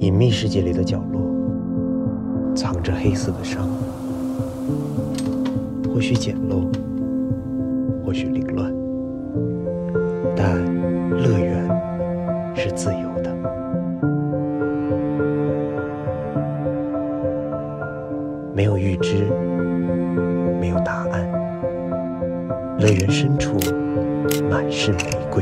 隐秘世界里的角落，藏着黑色的伤，或许简陋，或许凌乱，但乐园是自由的。没有预知，没有答案，乐园深处满是玫瑰。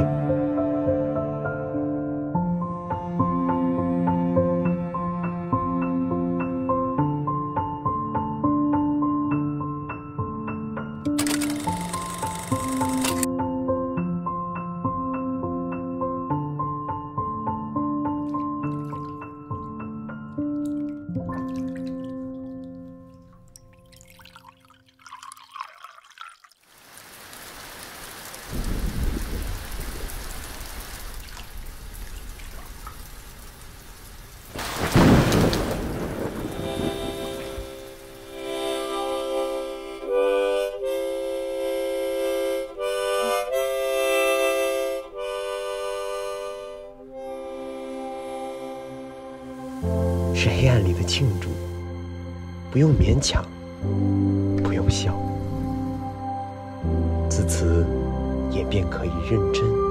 是黑暗里的庆祝，不用勉强，不用笑，自此也便可以认真。